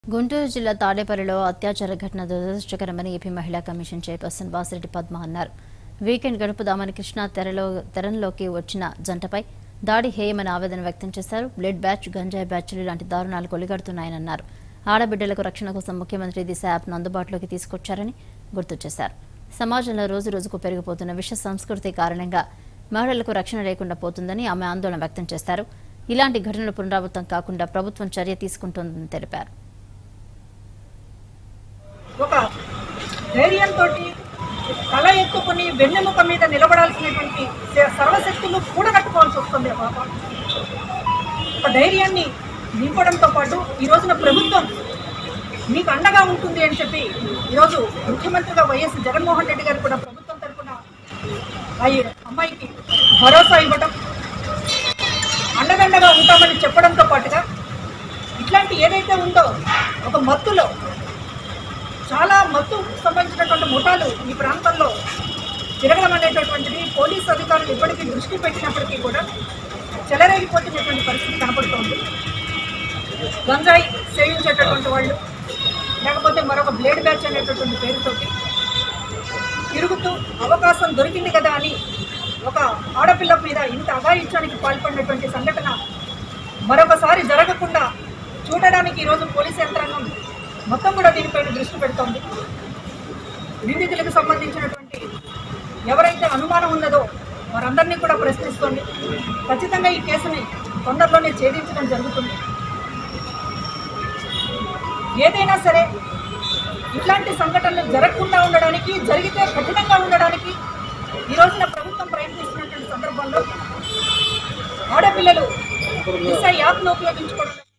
గుంటూరు జిల్లా తాడేపల్లిలో అత్యాచార ఘటన దురదృష్టకరమని ఏపీ మహిళా కమిషన్ చైర్పర్సన్ వాసిరెడ్డి పద్మ అన్నారు. వీకెండ్ గడుపుదామని కృష్ణా తెరంలోకి వచ్చిన జంటపై దాడి హేయమని ఆవేదన వ్యక్తం చేశారు. బ్లడ్ బ్యాచ్, గంజాయి బ్యాచ్లు ఇలాంటి దారుణాలు కొలిగడుతున్నాయన్నారు. ఆడబిడ్డలకు రక్షణ కోసం ముఖ్యమంత్రి దిశ యాప్ను అందుబాటులోకి తీసుకొచ్చారని గుర్తు చేశారు. సమాజంలో రోజురోజుకు పెరిగిపోతున్న విష సంస్కృతి కారణంగా మహిళలకు రక్షణ లేకుండా పోతుందని ఆమె ఆందోళన వ్యక్తం చేశారు. ఇలాంటి ఘటనలు పునరావృతం కాకుండా ప్రభుత్వం చర్య తీసుకుంటోందని తెలిపారు. ఒక ధైర్యంతో తల ఎత్తుకుని వెన్నెముక మీద నిలబడాల్సినటువంటి సర్వశక్తులు కూడగట్టుకోవాల్సి వస్తుంది. పాప ఒక ధైర్యాన్ని నింపడంతో పాటు ఈ రోజున ప్రభుత్వం మీకు అండగా ఉంటుంది అని చెప్పి ఈరోజు ముఖ్యమంత్రిగా వైఎస్ జగన్మోహన్ రెడ్డి గారు కూడా ప్రభుత్వం తరఫున అమ్మాయికి భరోసా ఇవ్వడం, అండదండగా ఉంటామని చెప్పడంతో పాటుగా ఇట్లాంటి ఏదైతే ఉందో ఒక మత్తులో చాలా మత్తు సంబంధించినటువంటి ముఠాలు ఈ ప్రాంతంలో తిరగడం అనేటటువంటిది పోలీసు అధికారులు ఇప్పటికీ దృష్టి పెట్టినప్పటికీ కూడా చెలరేగిపోతున్నటువంటి పరిస్థితి కనపడుతోంది. గంజాయి సేవించేటటువంటి వాళ్ళు, లేకపోతే మరొక బ్లేడ్ బ్యాచ్ అనేటటువంటి పేరుతోటి తిరుగుతూ అవకాశం దొరికింది కదా అని ఒక ఆడపిల్ల మీద ఇంత అఘాయిత్యానికి పాల్పడినటువంటి సంఘటన మరొకసారి జరగకుండా చూడడానికి ఈరోజు పోలీసు యంత్రాంగం మొత్తం కూడా దీనిపైన దృష్టి పెడుతోంది. నిందితులకు సంబంధించినటువంటి ఎవరైతే అనుమానం ఉన్నదో వారందరినీ కూడా ప్రశ్నిస్తోంది. ఖచ్చితంగా ఈ కేసుని తొందరలోనే ఛేదించడం జరుగుతుంది. ఏదైనా సరే ఇట్లాంటి సంఘటనలు జరగకుండా ఉండడానికి, జరిగితే కఠినంగా ఉండడానికి ఈ రోజున ప్రభుత్వం ప్రయత్నిస్తున్నటువంటి సందర్భంలో ఆడపిల్లలు దిశ యాప్ను ఉపయోగించుకోవడం